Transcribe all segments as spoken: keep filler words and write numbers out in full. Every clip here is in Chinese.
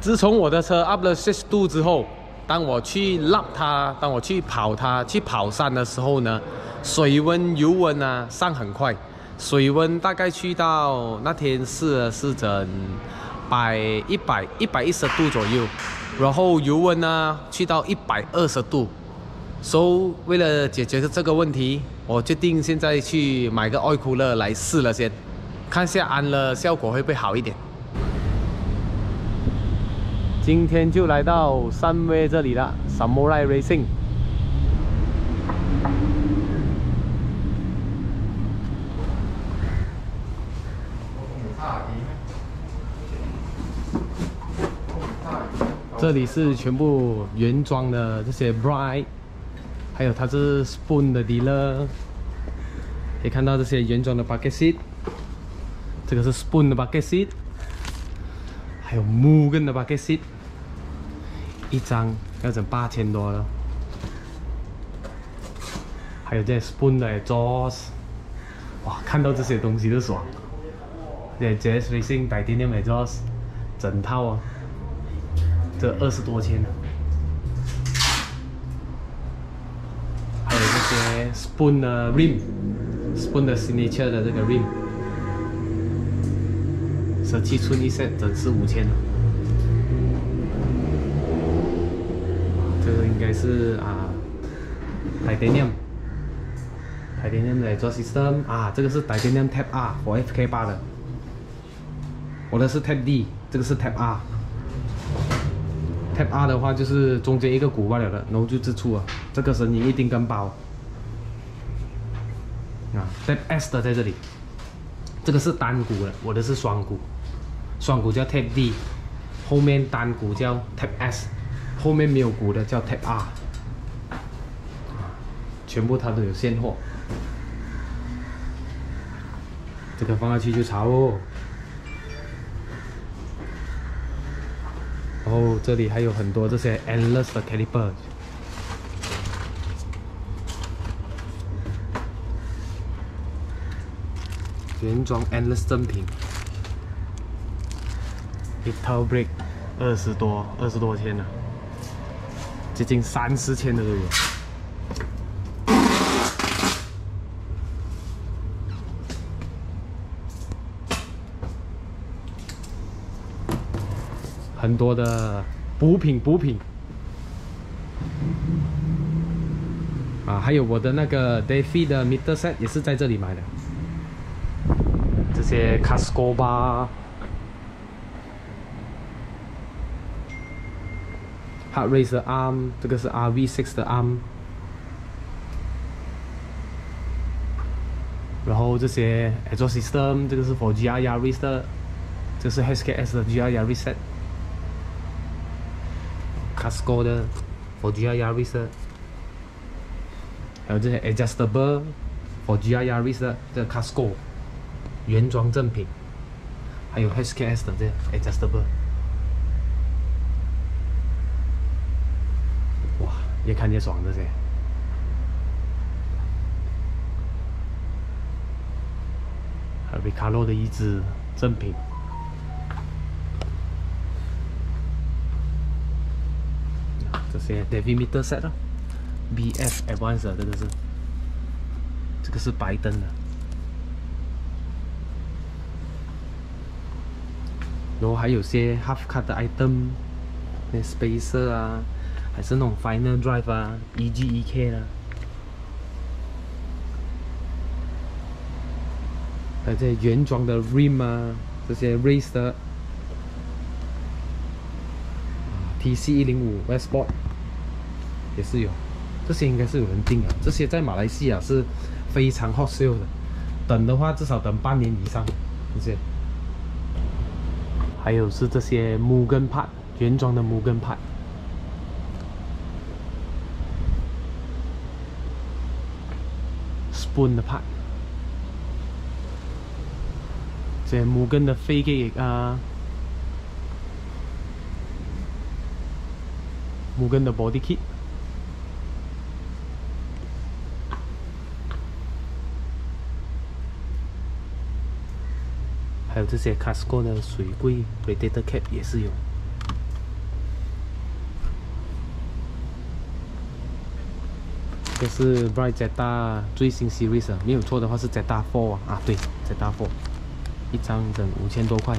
自从我的车 up 了四十度之后，当我去拉它，当我去跑它，去跑山的时候呢，水温、油温啊上很快。水温大概去到那天试是整百一百一百一十度左右，然后油温呢去到一百二十度。所以为了解决这个问题，我决定现在去买个 oil cooler 来试了先，看下安了效果会不会好一点。今天就来到三威这里了 ，Samurai Racing。这里是全部原装的这些 Bright， 还有它是 Spoon 的 dealer， 可以看到这些原装的 bucket seat， 这个是 Spoon 的 bucket seat， 还有 Mugen 的 bucket seat， 一张要整八千多了，还有这 Spoon 的 exhaust， 哇，看到这些东西就爽。这 Jazz Racing Titanium exhaust 整套啊。这二十多千，还有这些 Spoon 的 rim，Spoon 的 signature 的这个 rim， 十七寸一 set， 整是五千了。这个应该是啊 ，Titanium Titanium 的 exhaust system 啊，这个是 Titanium Type R 或 F K 八的，我的是 Type D， 这个是 Type R。Type R 的话就是中间一个鼓罢了的，然后就直出啊，这个声音一定更爆啊。Type S 的在这里，这个是单鼓的，我的是双鼓，双鼓叫 Type D， 后面单鼓叫 Type S， 后面没有鼓的叫 Type R， 全部它都有现货，这个放下去就潮哦。然后这里还有很多这些 endless 的 caliper， 原装 endless 正品，一套 brake 二十多二十多千了，接近三四千的都有。很多的补品补品啊，还有我的那个 Davey 的 meter set 也是在这里买的。这些 Casco 吧 ，Hard Race 的 arm， 这个是 R V 六 的 arm， 然后这些 exhaust system， 这个是 for G R Yaris 的，这是 H K S 的 G R Yaris set。Casco 的 for G R Yaris 的，还有这些 adjustable for G R Yaris 的这个 Casco 原装正品，还有 H K S 的这 adjustable， 哇，越看越爽这些。还有 Recaro 的一支正品。这些 Davey meter set 啊 ，B F Advanced 这个是，这个是白灯的，然后还有些 half cut 的 item， 那 spacer 啊，还是那种 final drive 啊 ，E G E K 啦，还有这些原装的 rim 啊，这些 race 的。T C 一零五 Westport 也是有，这些应该是有人订啊。这些在马来西亚是非常 hot sale 的，等的话至少等半年以上。这些，还有是这些 Mugen part 原装的 Mugen part， Spoon 的 part， 这些 Mugen 的飞机啊。Mugen 的 body kit， 还有这些 Casco 的水柜 radiator cap 也是有。 这是 Bright Zeta 最新 series 啊，没有错的话是 Zeta 四啊，啊对 Zeta 四，一张整五千多块。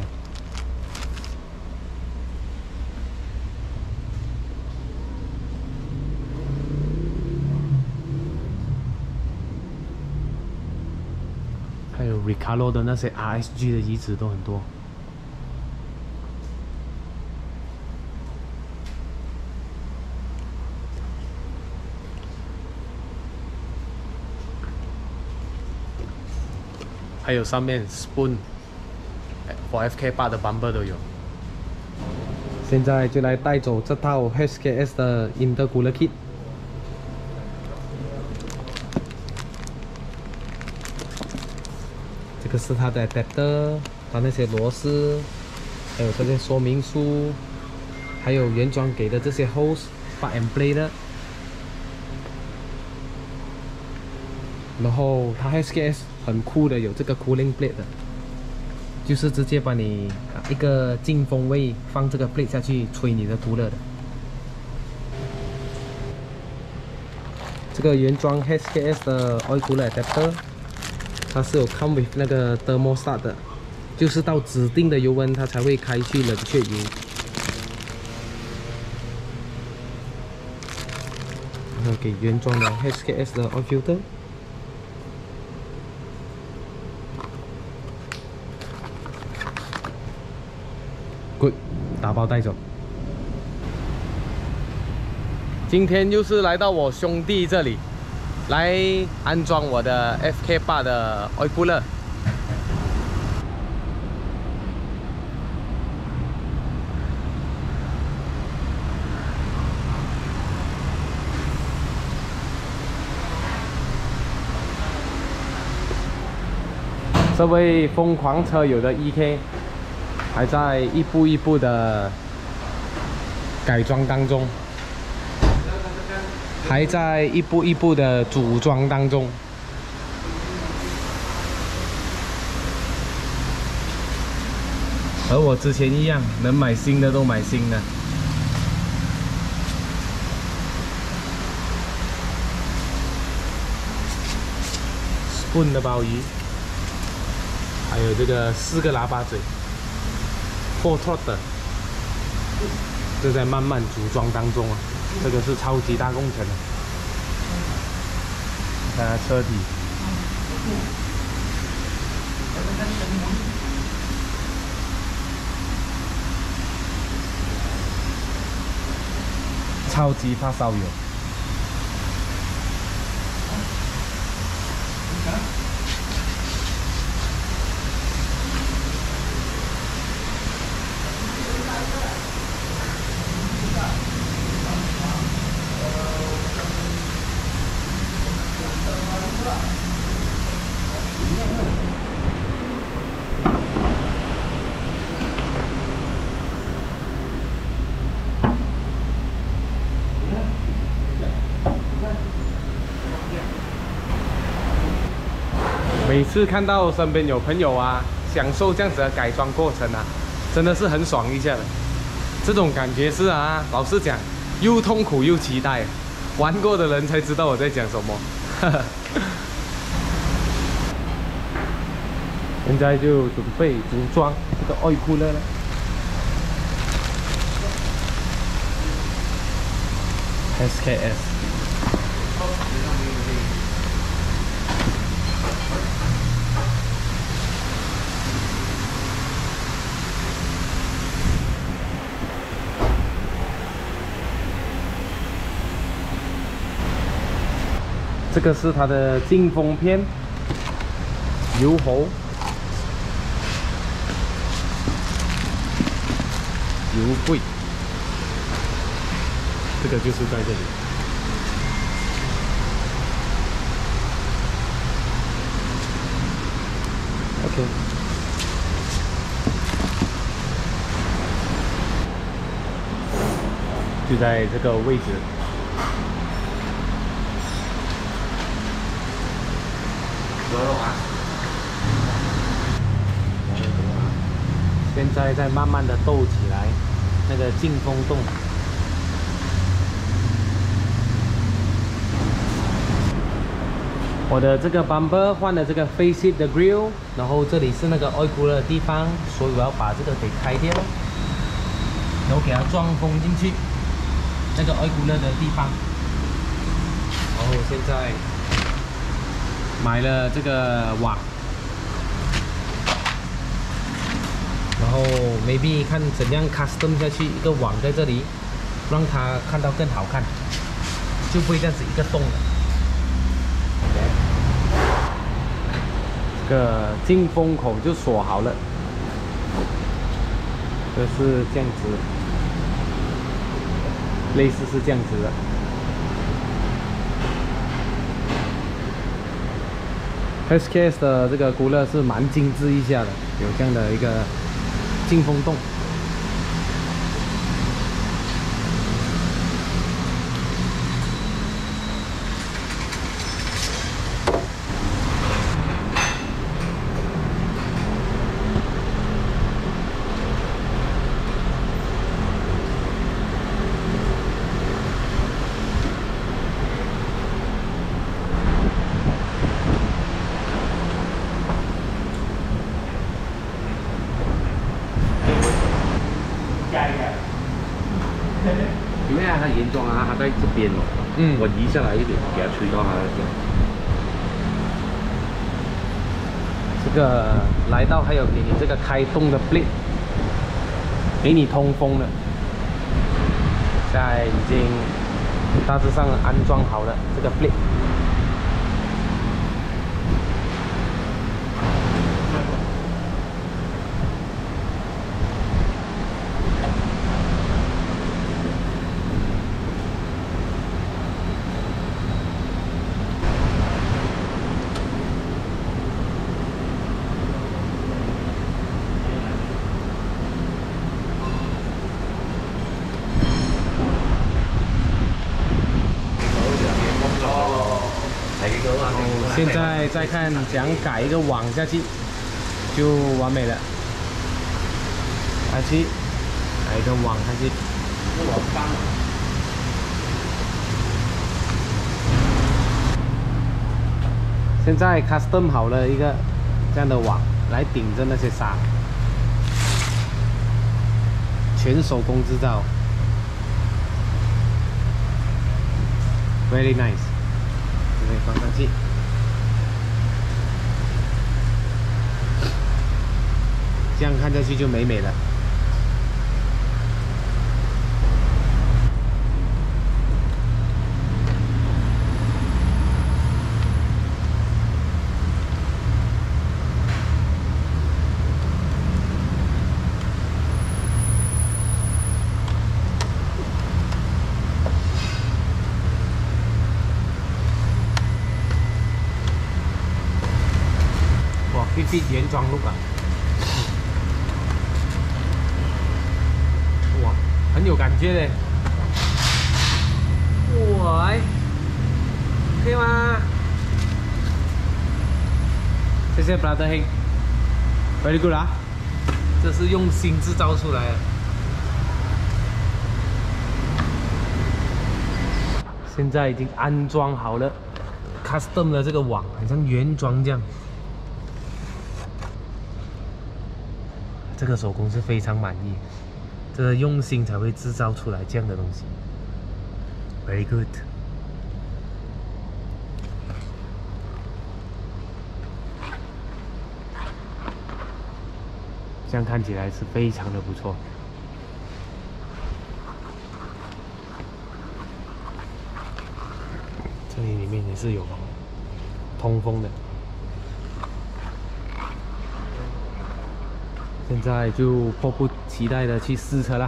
还有 Recaro 的那些 R S G 的移植都很多。还有上面 Spoon for F K 八的 Bumper 都有。现在就来带走这套 H K S 的 Intercooler Kit。这个是它的 adapter， 它那些螺丝，还有这些说明书，还有原装给的这些 hose plug and play 的。然后它 H K S 很酷的，有这个 cooling plate 的，就是直接把你一个进风位放这个 plate 下去吹你的涂勒的。这个原装 H K S 的 oil cooler adapter， 它是有 come with 那个 thermostat 的，就是到指定的油温它才会开去冷却油。然后给原装的 H K S 的 oil filter。Good， 打包带走。今天又是来到我兄弟这里，来安装我的 F K 八的 oil cooler。这位疯狂车友的 E K。还在一步一步的改装当中，还在一步一步的组装当中。和我之前一样，能买新的都买新的。Spoon 的鲍鱼，还有这个四个喇叭嘴。Full throttle 的，这在慢慢组装当中啊，这个是超级大工程啊！看它车体，超级发烧友。每次看到身边有朋友啊，享受这样子的改装过程啊，真的是很爽一下的。这种感觉是啊，老实讲，又痛苦又期待。玩过的人才知道我在讲什么。现在就准备组装这个oil cooler了。H K S。这个是它的进风片、油喉、油柜，这个就是在这里。OK， 就在这个位置。现在在慢慢的斗起来，那个进风洞。 我的这个 bumper 换了这个 facelift 的 grill， 然后这里是那个 oil cooler 的地方，所以我要把这个给开掉，然后给它装风进去那个 oil cooler 的地方。然后现在买了这个网，然后 maybe 看怎样 custom 下去一个网在这里，让它看到更好看，就不会这样子一个洞了。这个进风口就锁好了，这是这样子，类似是这样子的。S K S 的这个cooler乐是蛮精致一下的，有这样的一个进风洞。 因为它原装啊，它在这边哦，嗯，我移下来一点，给它吹到它这样。 这个来到还有给你这个开动的 blade， 给你通风了。现在已经大致上安装好了这个 blade。现在再看怎样改一个网下去，就完美了。下去改一个网下去。现在 custom 好了一个这样的网来顶着那些沙，全手工制造 ，very nice。可以放上去。这样看下去就美美了。哇 ，Fit 原装 look 啊！ 很有感觉嘞，哇 ，OK 吗？谢谢 Brother Heng，very good 啊，这是用心制造出来的。现在已经安装好了 ，custom 的这个网，好像原装这样。这个手工是非常满意。 这个用心才会制造出来这样的东西 ，very good。这样看起来是非常的不错。这里里面也是有通风的。现在就迫不及待的去试车啦。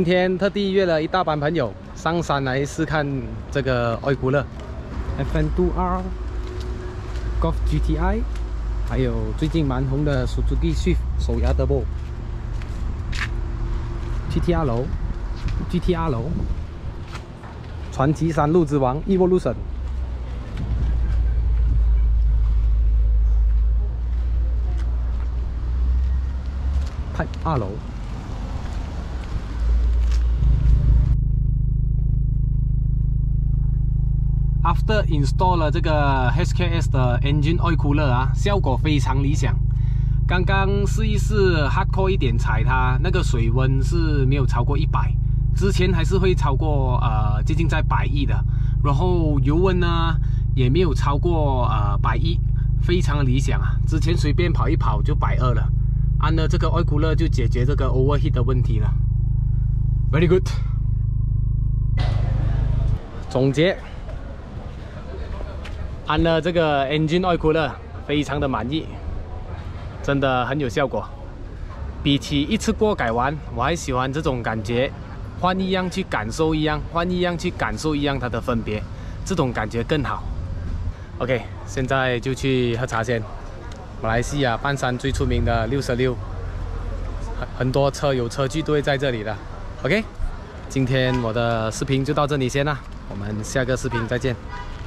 今天特地约了一大班朋友上山来试看这个爱酷乐 F N 二 Golf G T I， 还有最近蛮红的 Suzuki Swift 手摇 Turbo。G T R 楼 ，G T R 楼，传奇山路之王 Evolution。Type 二楼。 After install 了这个 H K S 的 Engine Oil Cooler 啊，效果非常理想。刚刚试一试 hardcore 一点踩它，那个水温是没有超过一百，之前还是会超过呃接近在百亿的。然后油温呢也没有超过呃百亿，非常理想啊。之前随便跑一跑就百二了，按了这个 Oil Cooler 就解决这个 overheat 的问题了。Very good。总结。 按了这个 Engine Oil Cooler， 非常的满意，真的很有效果。比起一次过改完，我还喜欢这种感觉，换一样去感受一样，换一样去感受一样它的分别，这种感觉更好。OK， 现在就去喝茶先。马来西亚半山最出名的六十六，很很多车友车聚都会在这里的。OK， 今天我的视频就到这里先啦，我们下个视频再见。